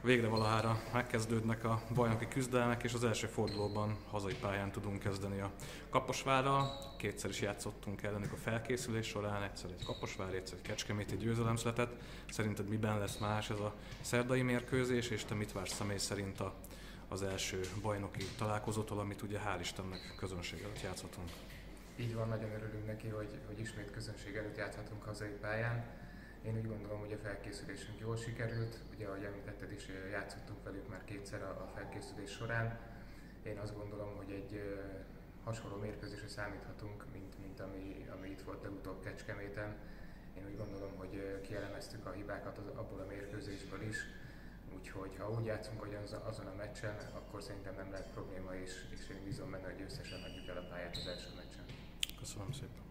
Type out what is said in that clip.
Végre valahára megkezdődnek a bajnoki küzdelmek, és az első fordulóban hazai pályán tudunk kezdeni a Kaposvárral. Kétszer is játszottunk ellenük a felkészülés során, egyszer egy kaposvári, egyszer egy kecskeméti győzelem született. Szerinted miben lesz más ez a szerdai mérkőzés, és te mit vársz személy szerint az első bajnoki találkozótól, amit ugye hál' Istennek közönség előtt játszhatunk? Így van, nagyon örülünk neki, hogy ismét közönség előtt játszhatunk hazai pályán. Én úgy gondolom, hogy a felkészülésünk jól sikerült, ugye ahogy említetted is, játszottunk velük már kétszer a felkészülés során. Én azt gondolom, hogy egy hasonló mérkőzésre számíthatunk, mint ami itt volt legutóbb Kecskeméten. Én úgy gondolom, hogy kielemeztük a hibákat abból a mérkőzésből is, úgyhogy ha úgy játszunk, hogy azon a meccsen, akkor szerintem nem lehet probléma, és én bízom benne, hogy összesen adjuk el a pályát az első meccsen. Köszönöm szépen!